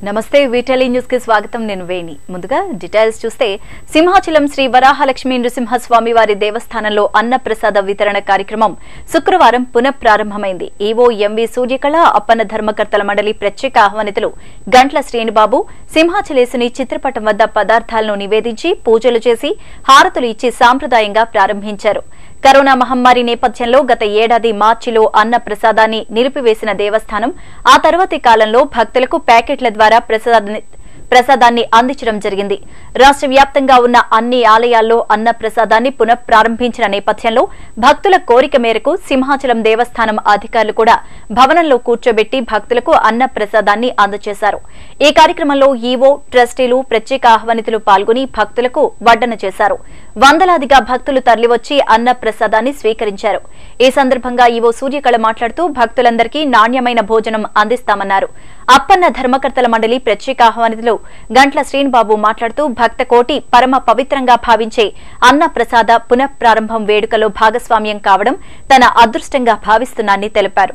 నమస్తే వీటెలి న్యూస్ కి స్వాగతం నేను వేణి ముందుగా డీటెయిల్స్ చూస్తే సింహాచలం శ్రీ వరాహలక్ష్మీ నృసింహస్వామి వారి దేవస్థానంలో అన్నప్రసాద వితరణ కార్యక్రమం శుక్రవారం పునఃప్రారంభమైంది. ఈవో ఎంవి సూర్యకళ అప్పన్న ధర్మకర్తల మండలి ప్రత్యేక ఆహ్వానితులు గంట్ల శ్రీనిబాబు సింహాచలేసుని చిత్రపటం వద్ద పదార్థాలను నివేదించి పూజలు చేసి హారతులు ఇచ్చి సాంప్రదాయంగా ప్రారంభించారు. కరోనా మహమ్మారి నేపథ్యంలో గత ఏడాది మార్చిలో అన్న ప్రసాదాన్ని నిలిపివేసిన దేవస్థానం ఆ తర్వాతి కాలంలో భక్తులకు ప్యాకెట్ల ద్వారా ప్రసాదాన్ని అందించడం జరిగింది. రాష్ట్ర వ్యాప్తంగా ఉన్న అన్ని ఆలయాల్లో అన్న ప్రసాదాన్ని పునఃప్రారంభించిన నేపథ్యంలో భక్తుల కోరిక మేరకు సింహాచలం దేవస్థానం అధికారులు కూడా భవనంలో కూర్చోబెట్టి భక్తులకు అన్న ప్రసాదాన్ని అందజేశారు. ఈ కార్యక్రమంలో ఈవో, ట్రస్టీలు, ప్రత్యేక ఆహ్వానితులు పాల్గొని భక్తులకు వడ్డన చేశారు. వందలాదిగా భక్తులు తరలివచ్చి అన్న ప్రసాదాన్ని స్వీకరించారు. ఈ సందర్భంగా ఈవో సూర్యకళ మాట్లాడుతూ భక్తులందరికీ నాణ్యమైన భోజనం అందిస్తామన్నారు. అప్పన్న ధర్మకర్తల మండలి ప్రత్యేక ఆహ్వానితులు గంట్ల శ్రీనిబాబు మాట్లాడుతూ భక్త కోటి పరమ పవిత్రంగా భావించే అన్న ప్రసాద పునఃప్రారంభం వేడుకలో భాగస్వామ్యం కావడం తన అదృష్టంగా భావిస్తున్నానని తెలిపారు.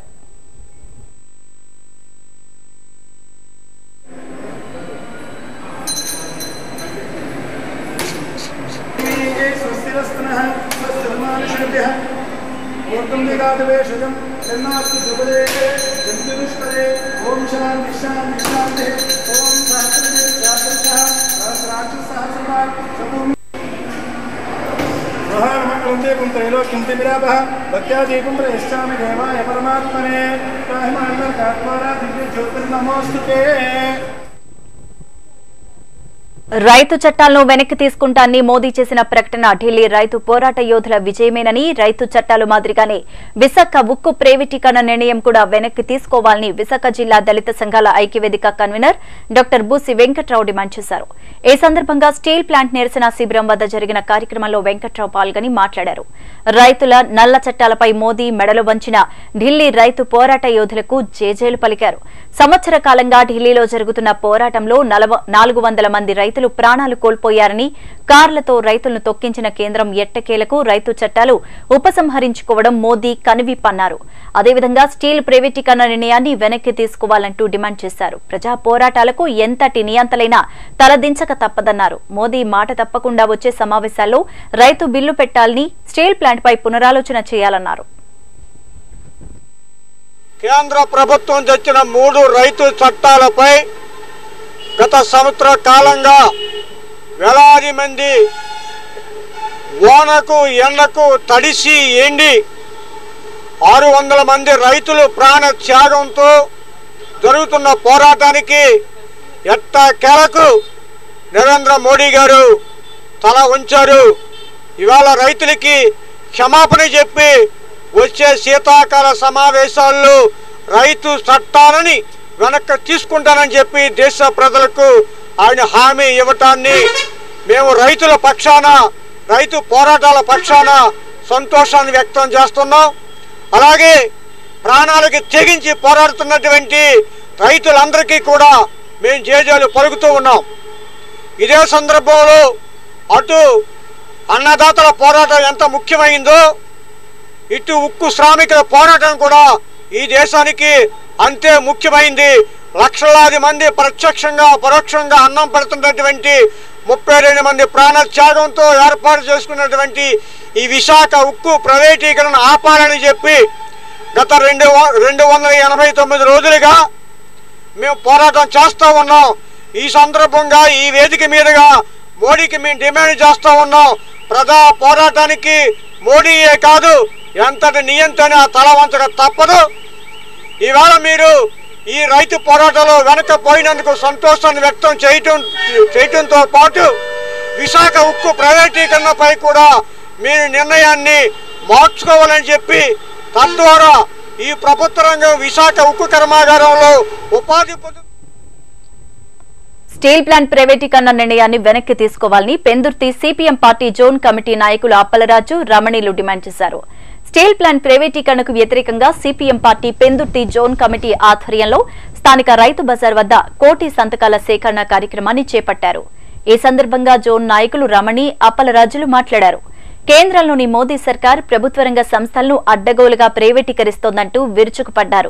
ओम शांति शांति शांति ओम सहस्रजे सहस्रशः सहस्राक्षः सहस्रपाद सबूमि महामंगलंते पुंत्रैलोक्यं तिमिरापः भक्त्यादीपं प्रयश्चामि देवाय परमात्मने पाहिमानकात्मना दिव्य ज्योतिर्नमोस्तुते. రైతు చట్టాలను వెనక్కి తీసుకుంటానని మోదీ చేసిన ప్రకటన ఢిల్లీ రైతు పోరాట యోధుల విజయమేనని, రైతు చట్టాలు మాదిరిగానే విశాఖ ఉక్కు ప్రైవేటీకరణ నిర్ణయం కూడా వెనక్కి తీసుకోవాలని విశాఖ జిల్లా దళిత సంఘాల ఐక్యవేదిక convener doctor Boosi Venkatrao demand చేశారు. ఈ సందర్భంగా స్టీల్ ప్లాంట్ నిరసన శిబిరం వద్ద జరిగిన కార్యక్రమంలో వెంకట్రావు పాల్గొని మాట్లాడారు. రైతుల నల్ల చట్టాలపై మోదీ మెడలు వంచిన ఢిల్లీ రైతు పోరాట యోధులకు జేజేలు పలికారు. సంవత్సర కాలంగా ఢిల్లీలో జరుగుతున్న పోరాటంలో 400 మంది రైతులు ప్రాణాలు కోల్పోయారని, కార్లతో రైతులను తొక్కించిన కేంద్రం ఎట్టకేలకు రైతు చట్టాలు ఉపసంహరించుకోవడం మోదీ కనువిప్పన్నారు. అదేవిధంగా స్టీల్ ప్రైవేటీకరణ నిర్ణయాన్ని వెనక్కి తీసుకోవాలంటూ డిమాండ్ చేశారు. ప్రజా పోరాటాలకు ఎంతటి నియంతలైనా తలదించక తప్పదన్నారు. మోదీ మాట తప్పకుండా వచ్చే సమావేశాల్లో రైతు బిల్లు పెట్టాలని, స్టీల్ ప్లాంట్ పై పునరాలోచన చేయాలన్నారు. కేంద్ర ప్రభుత్వం తెచ్చిన 3 రైతు చట్టాలపై గత సంవత్సర కాలంగా వేలాది మంది వానకు ఎండకు తడిసి ఎండి 600 మంది రైతులు ప్రాణ త్యాగంతో జరుగుతున్న పోరాటానికి ఎట్టకేలకు నరేంద్ర మోడీ గారు తల ఉంచారు. ఇవాళ రైతులకి క్షమాపణ చెప్పి వచ్చే శీతాకాల సమావేశాల్లో రైతు చట్టాలని వెనక్కి తీసుకుంటానని చెప్పి దేశ ప్రజలకు ఆయన హామీ ఇవ్వటాన్ని మేము రైతుల పక్షాన, రైతు పోరాటాల పక్షాన సంతోషాన్ని వ్యక్తం చేస్తున్నాం. అలాగే ప్రాణాలకి తెగించి పోరాడుతున్నటువంటి రైతులందరికీ కూడా మేము జేజేలు పలుకుతూ ఉన్నాం. ఇదే సందర్భంలో అటు అన్నదాతల పోరాటం ఎంత ముఖ్యమైందో, ఇటు ఉక్కు శ్రామికుల పోరాటం కూడా ఈ దేశానికి అంతే ముఖ్యమైంది. లక్షలాది మంది ప్రత్యక్షంగా పరోక్షంగా అన్నం పెడుతున్నటువంటి 32 మంది ప్రాణ త్యాగంతో ఏర్పాటు చేసుకున్నటువంటి ఈ విశాఖ ఉక్కు ప్రైవేటీకరణ ఆపాలని చెప్పి గత 289 రోజులుగా మేము పోరాటం చేస్తూ ఉన్నాం. ఈ సందర్భంగా ఈ వేదిక మీదుగా మోడీకి మేము డిమాండ్ చేస్తూ ఉన్నాం. ప్రజా పోరాటానికి మోడీయే కాదు, ఎంతటి నియంత్రణ తల వంచక తప్పదు. ఇవాళ మీరు ఈ రైతు పోరాటంలో వెనకపోయినందుకు సంతోషాన్ని వ్యక్తం చేయటంతో పాటు విశాఖ ఉక్కు ప్రైవేటీకరణపై కూడా మీరు నిర్ణయాన్ని మార్చుకోవాలని చెప్పి తద్వారా ఈ ప్రభుత్వ రంగం విశాఖ ఉక్కు కర్మాగారంలో ఉపాధి స్టీల్ ప్లాంట్ ప్రైవేటీకరణ నిర్ణయాన్ని వెనక్కి తీసుకోవాలని Pendurthi CPM party zone committee నాయకులు అప్పలరాజు, రమణీలు డిమాండ్ చేశారు. స్టీల్ ప్లాంట్ ప్రైవేటీకరణకు వ్యతిరేకంగా CPM party Pendurthi zone committee ఆధ్వర్యంలో స్థానిక రైతు బజార్ వద్ద కోటి సంతకాల సేకరణ కార్యక్రమాన్ని చేపట్టారు. ఈ సందర్భంగా జోన్ నాయకులు రమణి, అప్పలరాజులు మాట్లాడారు. కేంద్రంలోని మోదీ సర్కార్ ప్రభుత్వ రంగ సంస్థలను అడ్డగోలుగా ప్రైవేటీకరిస్తోందంటూ విరుచుకుపడ్డారు.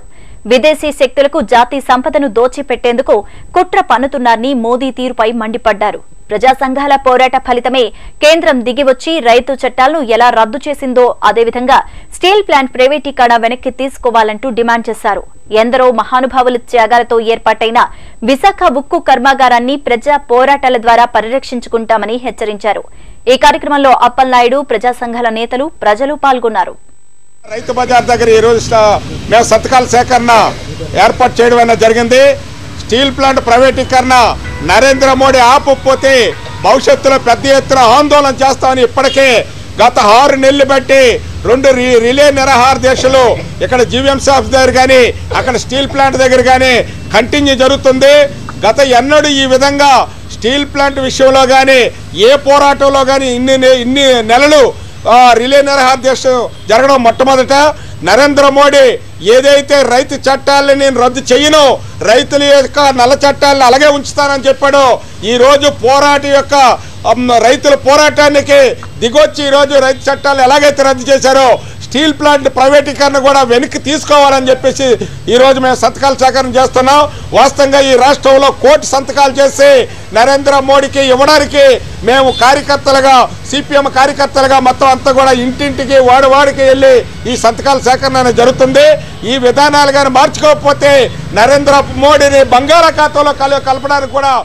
విదేశీ శక్తులకు జాతి సంపదను దోచిపెట్టేందుకు కుట్ర పన్నుతున్నారని మోదీ తీరుపై మండిపడ్డారు. ప్రజా సంఘాల పోరాట ఫలితమే కేంద్రం దిగివచ్చి రైతు చట్టాలను ఎలా రద్దు చేసిందో అదేవిధంగా స్టీల్ ప్లాంట్ ప్రైవేటీకరణ వెనక్కి తీసుకోవాలంటూ డిమాండ్ చేశారు. ఎందరో మహానుభావుల త్యాగాలతో ఏర్పాటైన విశాఖ ఉక్కు కర్మాగారాన్ని ప్రజా పోరాటాల ద్వారా పరిరక్షించుకుంటామని హెచ్చరించారు. ఈ కార్యక్రమంలో అప్పలనాయుడు, ప్రజా సంఘాల నేతలు, ప్రజలు పాల్గొన్నారు. రైతు బజార్ దగ్గర ఈ రోజు మేము సంతకాల సేకరణ ఏర్పాటు చేయడం జరిగింది. స్టీల్ ప్లాంట్ ప్రైవేటీకరణ నరేంద్ర మోడీ ఆపకపోతే భవిష్యత్తులో పెద్ద ఎత్తున ఆందోళన చేస్తామని ఇప్పటికే గత 6 నెలలు బట్టి 2 రిలే నిరాహార దీక్షలు ఇక్కడ జీవీఎంసీ ఆఫీస్ దగ్గర కానీ అక్కడ స్టీల్ ప్లాంట్ దగ్గర కానీ కంటిన్యూ జరుగుతుంది. గత ఎన్నడూ ఈ విధంగా స్టీల్ ప్లాంట్ విషయంలో కానీ ఏ పోరాటంలో కానీ ఇన్ని నెలలు రిలే నిరాహార దీక్ష జరగడం మొట్టమొదట. నరేంద్ర మోడీ ఏదైతే రైతు చట్టాలని నేను రద్దు చేయను, రైతుల యొక్క నల్ల చట్టాలను అలాగే ఉంచుతానని చెప్పాడో ఈరోజు రైతుల పోరాటానికి దిగొచ్చి ఈరోజు రైతు చట్టాలు ఎలాగైతే రద్దు చేశారో స్టీల్ ప్లాంట్ ప్రైవేటీకరణ కూడా వెనక్కి తీసుకోవాలని చెప్పేసి ఈరోజు మేము సంతకాలు సేకరణ చేస్తున్నాం. వాస్తవంగా ఈ రాష్ట్రంలో కోటి సంతకాలు చేసి నరేంద్ర మోడీకి ఇవ్వడానికి మేము కార్యకర్తలుగా సిపిఎం కార్యకర్తలుగా మొత్తం అంతా కూడా ఇంటింటికి వాడికి వెళ్ళి ఈ సంతకాల సేకరణ జరుగుతుంది. ఈ విధానాలు కానీ మార్చుకోకపోతే నరేంద్ర మోడీని బంగాళాఖాతంలో కలపడానికి కూడా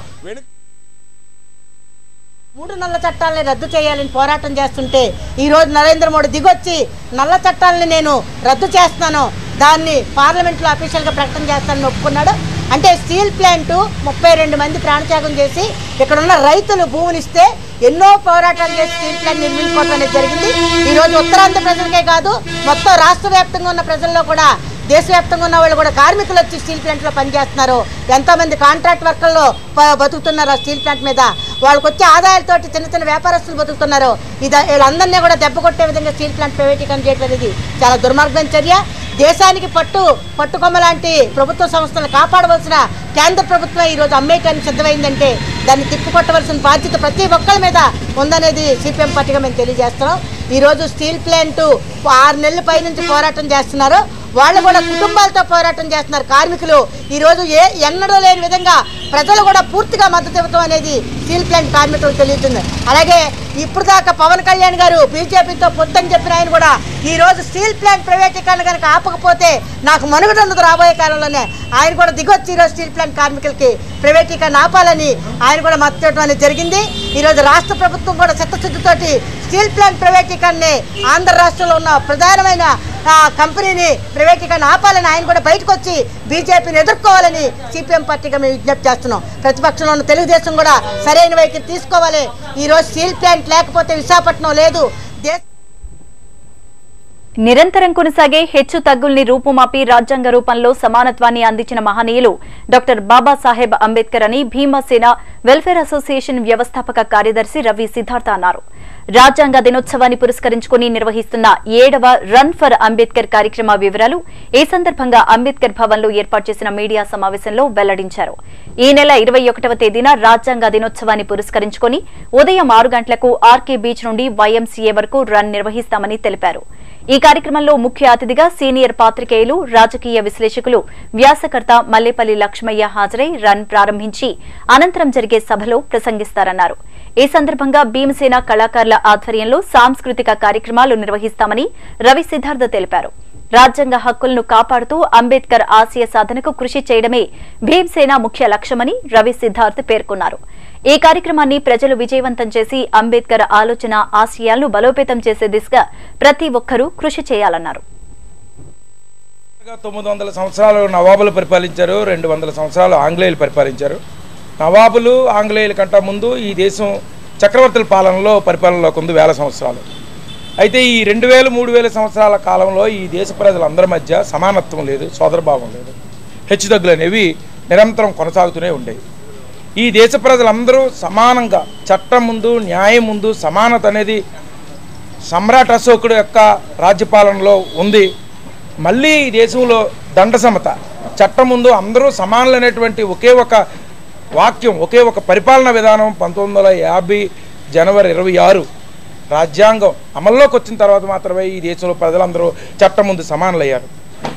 3 నల్ల చట్టాలని రద్దు చేయాలని పోరాటం చేస్తుంటే ఈరోజు నరేంద్ర మోడీ దిగొచ్చి నల్ల చట్టాలని నేను రద్దు చేస్తున్నాను, దాన్ని పార్లమెంట్లో అఫీషియల్గా ప్రకటన చేస్తానని ఒప్పుకున్నాడు. అంటే స్టీల్ ప్లాంటు 32 మంది ప్రాణత్యాగం చేసి ఇక్కడ ఉన్న రైతులు భూములిస్తే ఎన్నో పోరాటాలు చేసి స్టీల్ ప్లాంట్ నిర్మించుకోవడం అనేది జరిగింది. ఈరోజు ఉత్తరాంధ్ర ప్రజలకే కాదు మొత్తం రాష్ట్ర వ్యాప్తంగా ఉన్న ప్రజల్లో కూడా దేశవ్యాప్తంగా ఉన్న వాళ్ళు కూడా కార్మికులు వచ్చి స్టీల్ ప్లాంట్లో పనిచేస్తున్నారు. ఎంతోమంది కాంట్రాక్ట్ వర్కర్లు బతుకుతున్నారు ఆ స్టీల్ ప్లాంట్ మీద. వాళ్ళకి వచ్చే ఆదాయాలతోటి చిన్న వ్యాపారస్తులు బతుకుతున్నారు. వీళ్ళందరినీ కూడా దెబ్బ కొట్టే విధంగా స్టీల్ ప్లాంట్ ప్రైవేటీకరణ చేయడం అనేది చాలా దుర్మార్గమైన చర్య. దేశానికి పట్టుకొమ్మ లాంటి ప్రభుత్వ సంస్థలను కాపాడవలసిన కేంద్ర ప్రభుత్వం ఈరోజు అమ్మేయటానికి సిద్ధమైందంటే దాన్ని తిప్పికొట్టవలసిన బాధ్యత ప్రతి ఒక్కరి మీద ఉందనేది సిపిఎం పార్టీగా మేము తెలియజేస్తున్నాం. ఈరోజు స్టీల్ ప్లాంట్ 6 నెలల పై నుంచి పోరాటం చేస్తున్నారు. వాళ్ళు కూడా కుటుంబాలతో పోరాటం చేస్తున్నారు. కార్మికులు ఈరోజు ఎన్నడూ లేని విధంగా ప్రజలు కూడా పూర్తిగా మద్దతు ఇవ్వటం అనేది స్టీల్ ప్లాంట్ కార్మికులకు తెలియజేస్తుంది. అలాగే ఇప్పుడు దాకా పవన్ కళ్యాణ్ గారు బీజేపీతో పొత్తని చెప్పిన ఆయన కూడా ఈరోజు స్టీల్ ప్లాంట్ ప్రైవేటీకరణ కనుక ఆపకపోతే నాకు మనుగడ ఉండదు రాబోయే కాలంలోనే ఆయన కూడా దిగొచ్చి ఈరోజు స్టీల్ ప్లాంట్ కార్మికులకి ప్రైవేటీకరణ ఆపాలని ఆయన కూడా మద్దతు ఇవ్వడం అనేది జరిగింది. ఈరోజు రాష్ట్ర ప్రభుత్వం కూడా చిత్తశుద్ధితోటి స్టీల్ ప్లాంట్ ప్రైవేటీకరణని ఆంధ్ర రాష్ట్రంలో ఉన్న ప్రధానమైన కంపెనీని ప్రైవేటీకరణ ఆపాలని ఆయన కూడా బయటకు వచ్చి బీజేపీని ఎదుర్కోవాలని సిపిఎం పార్టీగా మేము విజ్ఞప్తి చేస్తున్నాం. ప్రతిపక్షంలో ఉన్న తెలుగుదేశం కూడా సరైన వైఖరి తీసుకోవాలి. ఈరోజు స్టీల్ ప్లాంట్ లేకపోతే విశాఖపట్నం లేదు. నిరంతరం కొనసాగే హెచ్చు తగ్గుల్ని రూపుమాపి రాజ్యాంగ రూపంలో సమానత్వాన్ని అందించిన మహనీయులు డాక్టర్ బాబాసాహెబ్ అంబేద్కర్ అని భీమసేన వెల్ఫేర్ అసోసియేషన్ వ్యవస్థాపక కార్యదర్శి రవి సిద్ధార్థ అన్నారు. రాజ్యాంగ దినోత్సవాన్ని పురస్కరించుకుని నిర్వహిస్తున్న 7వ రన్ ఫర్ అంబేద్కర్ కార్యక్రమ వివరాలు ఈ సందర్భంగా అంబేద్కర్ భవన్ లో ఏర్పాటు చేసిన మీడియా సమావేశంలో వెల్లడించారు. ఈ నెల 21వ తేదీన రాజ్యాంగ దినోత్సవాన్ని పురస్కరించుకుని ఉదయం 6 గంటలకు ఆర్కే బీచ్ నుండి వైఎంసీఏ వరకు రన్ నిర్వహిస్తామని తెలిపారు. ఈ కార్యక్రమంలో ముఖ్య అతిథిగా సీనియర్ పాత్రికేయులు, రాజకీయ విశ్లేషకులు, వ్యాసకర్త మల్లేపల్లి లక్ష్మయ్య హాజరై రన్ ప్రారంభించి అనంతరం జరిగే సభలో ప్రసంగిస్తారన్నారు. ఈ సందర్భంగా భీమసేన కళాకారుల ఆధ్వర్యంలో సాంస్కృతిక కార్యక్రమాలు నిర్వహిస్తామని రవి సిద్ధార్థ తెలిపారు. రాజ్యాంగ హక్కులను కాపాడుతూ అంబేద్కర్ ఆశయ సాధనకు కృషి చేయడమే భీమసేన ముఖ్య లక్ష్యమని రవి సిద్ధార్థ్ పేర్కొన్నారు. ఈ కార్యక్రమాన్ని ప్రజలు విజయవంతం చేసి అంబేద్కర్ ఆలోచన ఆశయాలను బలోపేతం చేసే దిశగా ప్రతి ఒక్కరూ కృషి చేయాలన్నారు. 900 సంవత్సరాలు నవాబులు పరిపాలించారు, 200 సంవత్సరాలు ఆంగ్లేయులు పరిపాలించారు. నవాబులు ఆంగ్లేయుల కంటే ముందు ఈ దేశం చక్రవర్తుల పరిపాలనలోకి ఉంది 1000 సంవత్సరాలు. అయితే ఈ 2000-3000 సంవత్సరాల కాలంలో ఈ దేశ ప్రజలందరి మధ్య సమానత్వం లేదు, సోదరభావం లేదు, హెచ్చుతగ్గులు అనేవి నిరంతరం కొనసాగుతూనే ఉండేవి. ఈ దేశ ప్రజలందరూ సమానంగా చట్టం ముందు, న్యాయం ముందు సమానత అనేది సమ్రాట్ అశోకుడు యొక్క రాజ్యపాలనలో ఉంది. మళ్ళీ ఈ దేశంలో దండ సమత, చట్టం ముందు అందరూ సమానులు అనేటువంటి ఒకే ఒక వాక్యం, ఒకే ఒక పరిపాలన విధానం 1950 జనవరి 26 రాజ్యాంగం అమల్లోకి వచ్చిన తర్వాత మాత్రమే ఈ దేశంలో ప్రజలందరూ చట్టం ముందు సమానులయ్యారు.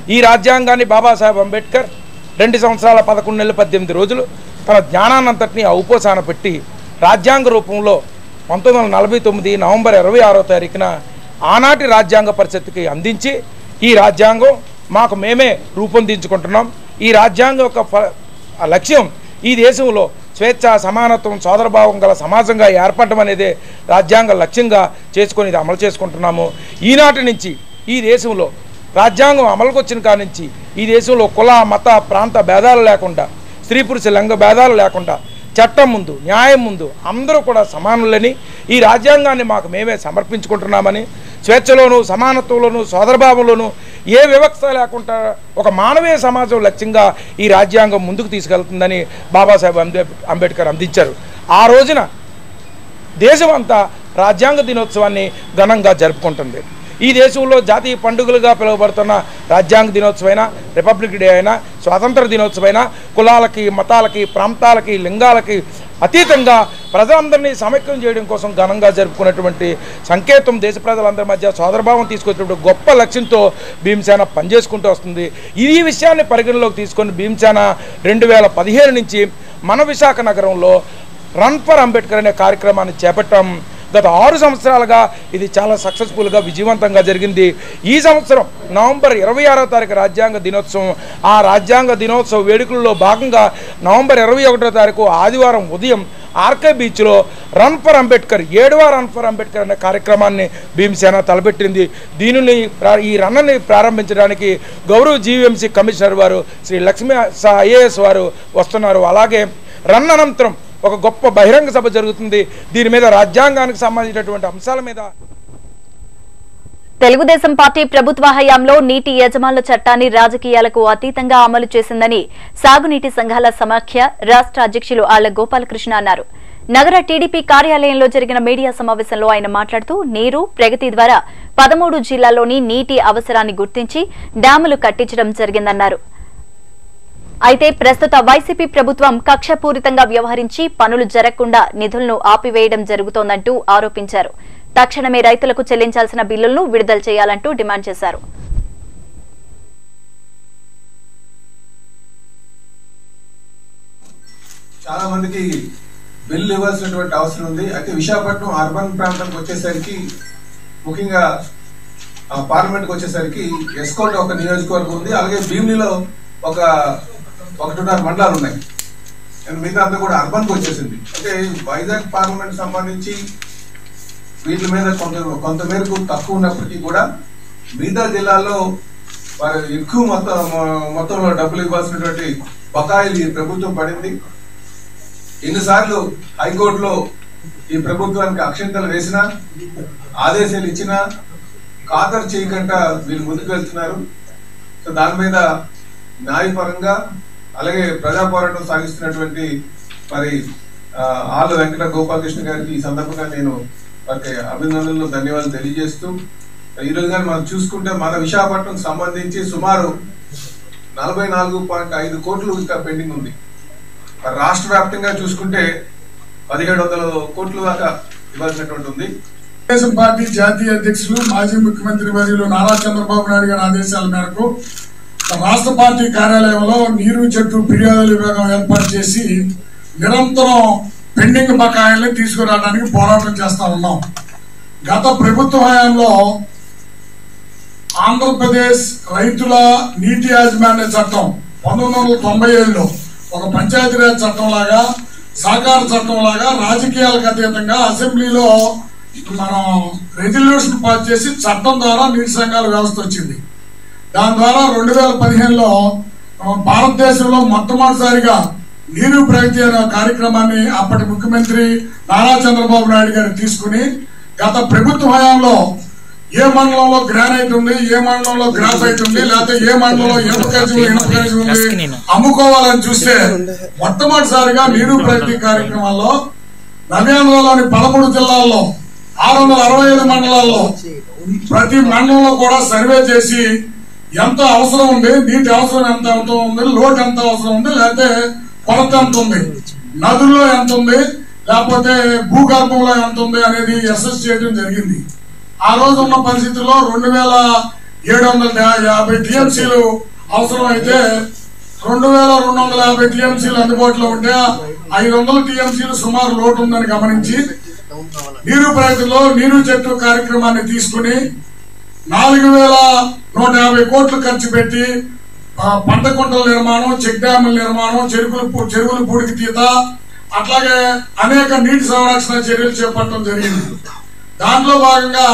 ఈ రాజ్యాంగాన్ని బాబాసాహెబ్ అంబేద్కర్ 2 సంవత్సరాల 11 నెలలు 18 రోజులు తన జ్ఞానాన్నంతటినీ ఔపోసాన పెట్టి రాజ్యాంగ రూపంలో 1949 నవంబర్ 26వ తారీఖున ఆనాటి రాజ్యాంగ పరిషత్తుకి అందించి ఈ రాజ్యాంగం మాకు మేమే రూపొందించుకుంటున్నాం. ఈ రాజ్యాంగం యొక్క లక్ష్యం ఈ దేశంలో స్వేచ్ఛ, సమానత్వం, సోదరభావం గల సమాజంగా ఏర్పడడం అనేది రాజ్యాంగ లక్ష్యంగా చేసుకొని ఇది అమలు చేసుకుంటున్నాము. ఈనాటి నుంచి ఈ దేశంలో రాజ్యాంగం అమలుకు వచ్చిన కాడి నుంచి ఈ దేశంలో కుల, మత, ప్రాంత భేదాలు లేకుండా, స్త్రీ పురుష లింగ భేదాలు లేకుండా చట్టం ముందు, న్యాయం ముందు అందరూ కూడా సమానులని, ఈ రాజ్యాంగాన్ని మాకు మేమే సమర్పించుకుంటున్నామని, స్వేచ్ఛలోను, సమానత్వంలోను, సోదరభావంలోను ఏ వివక్ష లేకుండా ఒక మానవీయ సమాజం లక్ష్యంగా ఈ రాజ్యాంగం ముందుకు తీసుకెళ్తుందని బాబాసాహెబ్ అంబేద్కర్ అందించారు. ఆ రోజున దేశమంతా రాజ్యాంగ దినోత్సవాన్ని ఘనంగా జరుపుకుంటుంది. ఈ దేశంలో జాతీయ పండుగలుగా పిలువబడుతున్న రాజ్యాంగ దినోత్సవమైనా, రిపబ్లిక్ డే అయినా, స్వాతంత్ర దినోత్సవమైనా కులాలకి, మతాలకి, ప్రాంతాలకి, లింగాలకి అతీతంగా ప్రజలందరినీ సమైక్యం చేయడం కోసం ఘనంగా జరుపుకున్నటువంటి సంకేతం దేశ ప్రజలందరి మధ్య సోదరభావం తీసుకొచ్చినటువంటి గొప్ప లక్ష్యంతో భీమసేన పనిచేసుకుంటూ వస్తుంది. ఈ విషయాన్ని పరిగణలోకి తీసుకొని భీమసేన 2015 నుంచి మన విశాఖ నగరంలో రన్ ఫర్ అంబేద్కర్ అనే కార్యక్రమాన్ని చేపట్టాం. గత 6 సంవత్సరాలుగా ఇది చాలా సక్సెస్ఫుల్గా విజయవంతంగా జరిగింది. ఈ సంవత్సరం నవంబర్ 26వ తారీఖు రాజ్యాంగ దినోత్సవం. ఆ రాజ్యాంగ దినోత్సవ వేడుకల్లో భాగంగా నవంబర్ 21వ తారీఖు ఆదివారం ఉదయం ఆర్కే బీచ్లో రన్ ఫర్ అంబేద్కర్ 7వ రన్ ఫర్ అంబేద్కర్ అనే కార్యక్రమాన్ని భీమసేన తలపెట్టింది. దీనిని ఈ రన్నని ప్రారంభించడానికి గౌరవ జీవీఎంసీ కమిషనర్ వారు శ్రీ లక్ష్మీ ఐఏఎస్ వారు వస్తున్నారు. అలాగే రన్ అనంతరం ఒక గొప్ప బహిరంగ సభ జరుగుతుంది. దీని మీద రాజ్యాంగానికి సంబంధించినటువంటి అంశాల మీద తెలుగుదేశం పార్టీ ప్రభుత్వ హయాంలో నీటి యజమానుల చట్టాన్ని రాజకీయాలకు అతీతంగా అమలు చేసిందని సాగునీటి సంఘాల సమాఖ్య రాష్ట్ర అధ్యక్షులు ఆళ్ల గోపాలకృష్ణ అన్నారు. నగర టీడీపీ కార్యాలయంలో జరిగిన మీడియా సమావేశంలో ఆయన మాట్లాడుతూ నీరు, ప్రగతి ద్వారా 13 జిల్లాల్లోని నీటి అవసరాన్ని గుర్తించి డ్యాములు కట్టించడం జరిగిందన్నారు. అయితే ప్రస్తుత వైసీపీ ప్రభుత్వం కక్షపూరితంగా వ్యవహరించి పనులు జరగకుండా నిధులను ఆపివేయడం జరుగుతోందంటూ ఆరోపించారు. తక్షణమే రైతులకు చెల్లించాల్సిన బిల్లులను విడుదల చేయాలంటూ డిమాండ్ చేశారు. చాలా మందికి బిల్లు ఇవ్వాల్సినటువంటి అవసరం ఉంది. అయితే విశాఖపట్నం అర్బన్ ప్రాంతానికి వచ్చేసరికి, ముఖ్యంగా పార్లమెంట్కి వచ్చేసరికి ఎస్కోట్ ఒక నియోజకవర్గం ఉంది. అలాగే భీమిలిలో ఒక 1.5 మండలాలు ఉన్నాయి. మిగతా అంతా కూడా అర్బన్కి వచ్చేసింది. అంటే వైజాగ్ పార్లమెంట్ సంబంధించి వీటి మీద కొంత మేరకు తక్కువ ఉన్నప్పటికీ కూడా మిగతా జిల్లాల్లో వారు ఎక్కువ మొత్తంలో డబ్బులు ఇవ్వాల్సినటువంటి బకాయిలు ఈ ప్రభుత్వం పడింది. ఎన్నిసార్లు హైకోర్టులో ఈ ప్రభుత్వానికి అక్షింతలు వేసినా, ఆదేశాలు ఇచ్చినా ఖాతరు చేయకుండా వీళ్ళు ముందుకు వెళ్తున్నారు. సో దాని మీద న్యాయపరంగా అలాగే ప్రజా పోరాటం సాగిస్తున్నటువంటి మరి ఆళ్ల వెంకట గోపాలకృష్ణ గారికి ఈ సందర్భంగా నేను వారికి అభినందనలు, ధన్యవాదాలు తెలియజేస్తూ, ఈరోజు కానీ మనం చూసుకుంటే మన విశాఖపట్నం సంబంధించి సుమారు 44.5 కోట్లు ఇంకా పెండింగ్ ఉంది. రాష్ట్ర వ్యాప్తంగా చూసుకుంటే 1700 కోట్ల దాకా ఇవ్వాల్సినటువంటి ఉంది. తెలుగుదేశం పార్టీ జాతీయ అధ్యక్షులు మాజీ ముఖ్యమంత్రి వర్యులు నారా చంద్రబాబు నాయుడు గారి ఆదేశాల మేరకు రాష్ట్ర పార్టీ కార్యాలయంలో నీరు, చెట్టు ఫిర్యాదుల విభాగం ఏర్పాటు చేసి నిరంతరం పెండింగ్ బకాయిల్ని తీసుకురావడానికి పోరాటం చేస్తా ఉన్నాం. గత ప్రభుత్వ హయాంలో ఆంధ్రప్రదేశ్ రైతుల నీటి యాజమాన్య చట్టం 1997లో ఒక పంచాయతీరాజ్ చట్టం లాగా, సహకార చట్టం లాగా రాజకీయాలకు అతీతంగా అసెంబ్లీలో మనం రెజల్యూషన్ పాస్ చేసి చట్టం ద్వారా నీటి సంఘాల వ్యవస్థ వచ్చింది. దాని ద్వారా 2015లో భారతదేశంలో మొట్టమొదటిసారిగా నీరు ప్రగతి అనే కార్యక్రమాన్ని అప్పటి ముఖ్యమంత్రి నారా చంద్రబాబు నాయుడు గారు తీసుకుని గత ప్రభుత్వ హయాంలో ఏ మండలంలో గ్రానైట్ ఉంది, ఏ మండలంలో గ్రాఫైట్ ఉంది, లేకపోతే ఏ మండలంలో ఇనుప ఉంది అమ్ముకోవాలని చూస్తే మొట్టమొదటిసారిగా నీరు ప్రగతి కార్యక్రమాల్లో నవ్యాంధ్రలోని 13 జిల్లాల్లో 665 మండలాల్లో ప్రతి మండలంలో కూడా సర్వే చేసి ఎంత అవసరం ఉంది, నీటి అవసరం ఎంత ఉంది, లోటు ఎంత అవసరం ఉంది, లేకపోతే కొరత ఎంత ఉంది, నదుల్లో ఎంత ఉంది, లేకపోతే భూగర్భంలో ఎంత ఉంది అనేది అసెస్ చేయడం జరిగింది. ఆ రోజు ఉన్న పరిస్థితుల్లో 750 టీఎంసీలు అవసరం అయితే 2250 టీఎంసీలు అందుబాటులో ఉంటే 500 టీఎంసీలు సుమారు లోటు ఉందని గమనించి నీరు ప్రగతిలో నీరు చెట్టు కార్యక్రమాన్ని తీసుకుని 4150 కోట్లు ఖర్చు పెట్టి పంట కుంటల నిర్మాణం, చెక్ డ్యాముల నిర్మాణం, చెరువుల పూడికి తీత, అట్లాగే అనేక నీటి సంరక్షణ చర్యలు చేపట్టడం జరిగింది. దాంట్లో భాగంగా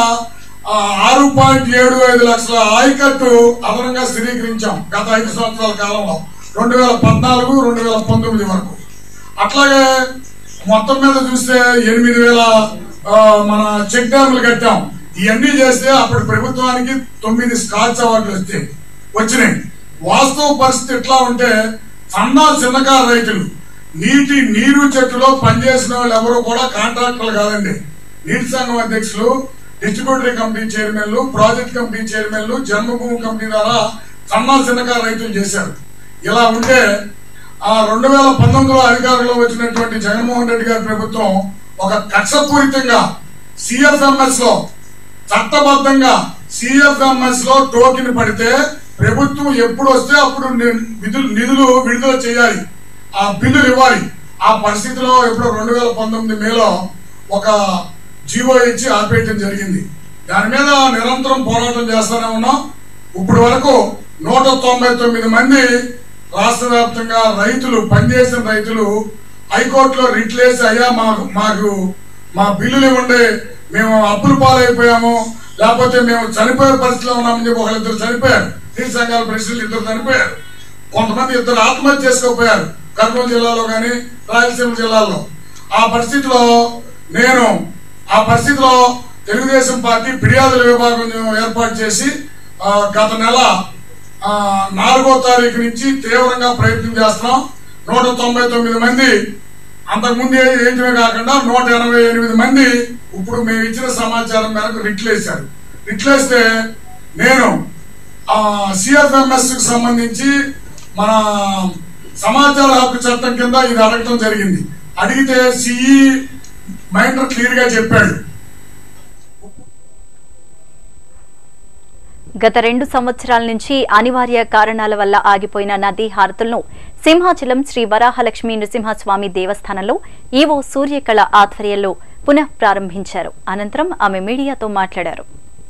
6.75 లక్షల ఆయకట్టు అదనంగా స్థిరీకరించాం గత 5 సంవత్సరాల కాలంలో 2014-2019 వరకు. అట్లాగే మొత్తం మీద చూస్తే 8000 మన చెక్ డ్యాములు కట్టాం. ఇవన్నీ చేస్తే అప్పుడు ప్రభుత్వానికి 9 స్కాచ్ అవార్డులు వచ్చినాయి. వాస్తవ పరిస్థితి ఎట్లా ఉంటే చిన్నకారు రైతులు నీరు చెట్టులో పనిచేసిన వాళ్ళు ఎవరు కూడా కాంట్రాక్టర్లు కాదండి. నీటి సంఘం అధ్యక్షులు, డిస్ట్రిబ్యూటరీ కమిటీ చైర్మన్లు, ప్రాజెక్ట్ కమిటీ చైర్మన్లు, జన్మభూమి కమిటీ ద్వారా చిన్నకారు రైతులు చేశారు. ఇలా ఉంటే 2019లో అధికారంలో వచ్చినటువంటి జగన్మోహన్ రెడ్డి గారి ప్రభుత్వం ఒక కక్షపూరితంగా సిఎఫ్ఎంఎస్ లో చట్టబద్ధంగా సిఎఫ్ఎంఎస్ లో టోకెన్ పడితే ప్రభుత్వం ఎప్పుడు వస్తే అప్పుడు నిధులు విడుదల చేయాలి, ఆ బిల్లులు ఇవ్వాలి. ఆ పరిస్థితిలో ఇప్పుడు 2019 మేలో ఒక జీవో ఇచ్చి ఆపేయటం జరిగింది. దాని మీద నిరంతరం పోరాటం చేస్తూనే ఉన్నాం. ఇప్పటి వరకు 199 మంది రాష్ట్ర వ్యాప్తంగా రైతులు, పనిచేసిన రైతులు హైకోర్టులో రిట్లేసి అయ్యా మాకు మా బిల్లులు ఇవ్వండి, మేము అప్పులు పాలైపోయాము, లేకపోతే మేము చనిపోయే పరిస్థితిలో ఉన్నామని చెప్పి ఒకళ్ళిద్దరు చనిపోయారు. నీటి సంఘాల ప్రెసిడెంట్లు 2 చనిపోయారు. కొంతమంది 2 ఆత్మహత్య చేసుకోపోయారు కర్నూలు జిల్లాలో కానీ రాయలసీమ జిల్లాలో. ఆ పరిస్థితిలో తెలుగుదేశం పార్టీ ఫిర్యాదుల విభాగం ఏర్పాటు చేసి గత నెల 4వ తారీఖు నుంచి తీవ్రంగా ప్రయత్నం చేస్తున్నాం. 199 మంది అంతకుముందు ఏంటివే కాకుండా 188 మంది ఇప్పుడు మేము ఇచ్చిన సమాచారం మేరకు రిట్లేశారు. రిట్లేస్తే నేను సిఎఫ్ఎంఎస్ కి సంబంధించి మన సమాచార హక్కు చట్టం కింద ఇది అడగటం జరిగింది. అడిగితే సిఈ మైండర్ క్లియర్ గా చెప్పాడు. గత 2 సంవత్సరాల నుంచి అనివార్య కారణాల వల్ల ఆగిపోయిన నదీ హారతులను సింహాచలం శ్రీ వరాహలక్ష్మీ నృసింహస్వామి దేవస్థానంలో ఈవో సూర్యకళ ఆధ్వర్యంలో పునః ప్రారంభించారు. అనంతరం ఆమె మీడియాతో మాట్లాడారు.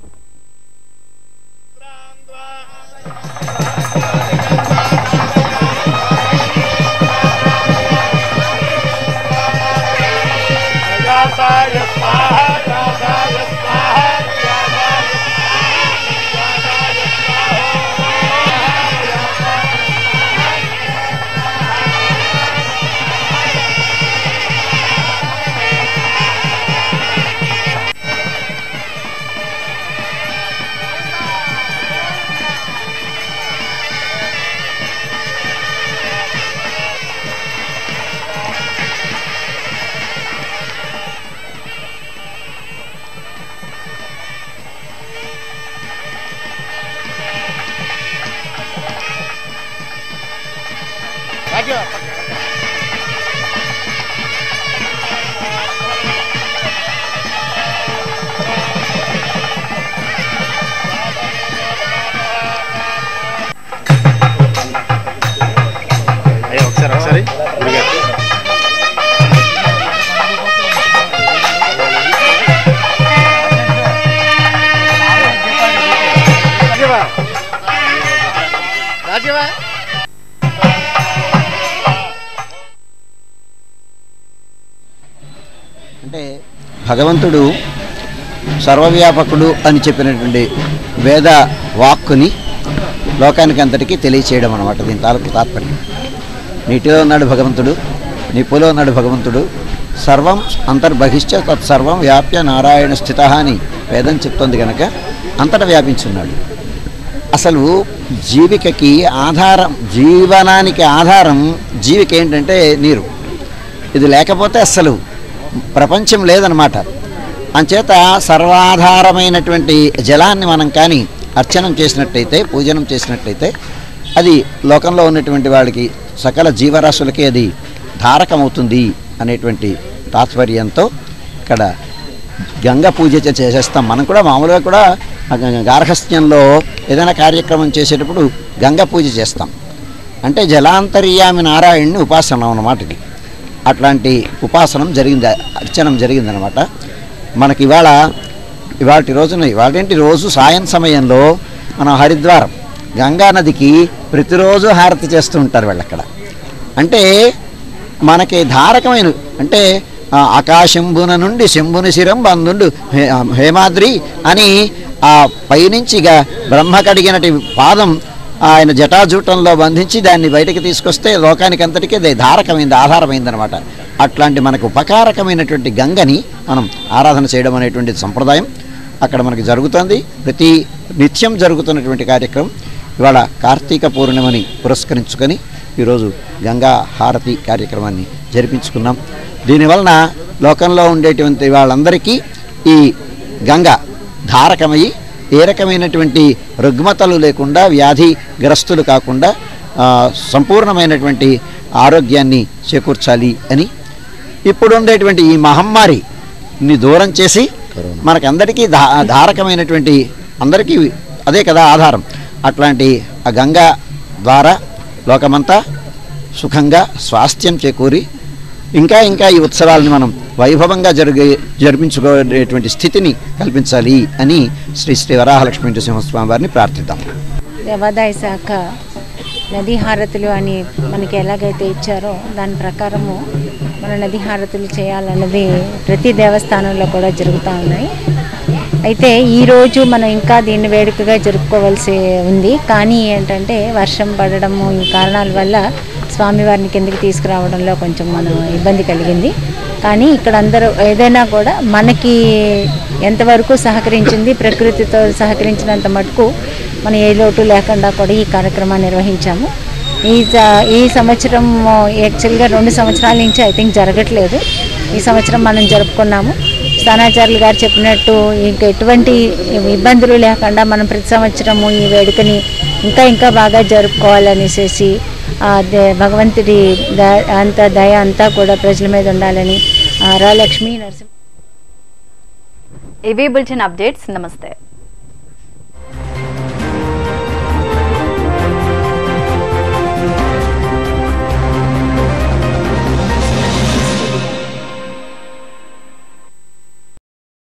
ఒకసారి అంటే భగవంతుడు సర్వవ్యాపకుడు అని చెప్పినటువంటి వేద వాక్కుని లోకానికి అంతటికీ తెలియచేయడం అన్నమాట దీని తాలూకు తాత్పర్యం. నీటిలో ఉన్నాడు భగవంతుడు, నిప్పులో ఉన్నాడు భగవంతుడు, సర్వం అంతర్బహిష్ట తత్సర్వం వ్యాప్య నారాయణ స్థిత అని వేదం చెప్తోంది కనుక అంతటా వ్యాపించున్నాడు. అసలు జీవికకి ఆధారం, జీవనానికి ఆధారం జీవిక ఏంటంటే నీరు. ఇది లేకపోతే అస్సలు ప్రపంచం లేదనమాట. అంచేత సర్వాధారమైనటువంటి జలాన్ని మనం కానీ అర్చనం చేసినట్టయితే, పూజనం చేసినట్టయితే అది లోకంలో ఉన్నటువంటి వాళ్ళకి, సకల జీవరాశులకి అది ధారకమవుతుంది అనేటువంటి తాత్పర్యంతో ఇక్కడ గంగ పూజ చేసేస్తాం. మనం కూడా మామూలుగా కూడా గార్హస్థ్యంలో ఏదైనా కార్యక్రమం చేసేటప్పుడు గంగ పూజ చేస్తాం. అంటే జలాంతర్యామి నారాయణుని ఉపాసన అన్నమాట. ఇది అట్లాంటి ఉపాసనం జరిగింది, అర్చనం జరిగిందనమాట. మనకి ఇవాటి రోజున ఇవాళేంటి రోజు సాయం సమయంలో మనం హరిద్వారం గంగా నదికి ప్రతిరోజు హారతి చేస్తూ ఉంటారు వాళ్ళు అక్కడ. అంటే మనకి ధారకమైన అంటే ఆకాశంబున నుండి శంభుని శిరం బంధుండు హేమాద్రి అని ఆ పైనుంచిగా బ్రహ్మ కడిగినటి పాదం ఆయన జటాజూటంలో బంధించి దాన్ని బయటకు తీసుకొస్తే లోకానికి అంతటికీ అది ధారకమైంది, ఆధారమైందనమాట. అట్లాంటి మనకు ఉపకారకమైనటువంటి గంగని మనం ఆరాధన చేయడం అనేటువంటి సంప్రదాయం అక్కడ మనకి జరుగుతుంది. ప్రతి నిత్యం జరుగుతున్నటువంటి కార్యక్రమం ఇవాళ కార్తీక పూర్ణిమని పురస్కరించుకొని ఈరోజు గంగా హారతి కార్యక్రమాన్ని జరిపించుకున్నాం. దీనివలన లోకంలో ఉండేటువంటి వాళ్ళందరికీ ఈ గంగ ధారకమయ్యి ఏ రకమైనటువంటి రుగ్మతలు లేకుండా వ్యాధిగ్రస్తులు కాకుండా సంపూర్ణమైనటువంటి ఆరోగ్యాన్ని చేకూర్చాలి అని ఇప్పుడు ఉండేటువంటి ఈ మహమ్మారిని దూరం చేసి మనకందరికీ ధారకమైనటువంటి అందరికీ అదే కదా ఆధారం. అట్లాంటి ఆ గంగా ద్వారా లోకమంతా సుఖంగా స్వాస్థ్యం చేకూరి ఇంకా ఈ ఉత్సవాలని మనం వైభవంగా జరిపించుకునేటువంటి స్థితిని కల్పించాలి అని శ్రీ వరాహలక్ష్మీ నరసింహస్వామి వారిని ప్రార్థిద్దాం. దేవాదాయ శాఖ నదీ హారతులు అని మనకి ఎలాగైతే ఇచ్చారో దాని ప్రకారము మన నదీ హారతులు చేయాలన్నది ప్రతి దేవస్థానంలో కూడా జరుగుతూ ఉన్నాయి. అయితే ఈరోజు మనం ఇంకా దీన్ని వేడుకగా జరుపుకోవాల్సి ఉంది. కానీ ఏంటంటే వర్షం పడడము ఈ కారణాల వల్ల స్వామివారిని కిందకి తీసుకురావడంలో కొంచెం మనం ఇబ్బంది కలిగింది. కానీ ఇక్కడ అందరూ ఏదైనా కూడా మనకి ఎంతవరకు సహకరించింది, ప్రకృతితో సహకరించినంత మటుకు మనం ఏ లోటు లేకుండా కూడా ఈ కార్యక్రమాన్ని నిర్వహించాము. ఈ సంవత్సరం యాక్చువల్గా 2 సంవత్సరాల నుంచి ఐ థింక్ జరగట్లేదు. ఈ సంవత్సరం మనం జరుపుకున్నాము. స్థానాచార్యులు గారు చెప్పినట్టు ఇంకా ఎటువంటి ఇబ్బందులు లేకుండా మనం ప్రతి సంవత్సరము ఈ వేడుకని ఇంకా బాగా జరుపుకోవాలనేసి భగవంతుడి దయ అంతా కూడా ప్రజల మీద ఉండాలని వరాలక్ష్మీ నరసింహ. ఇవి బులెటిన్ అప్డేట్స్. నమస్తే.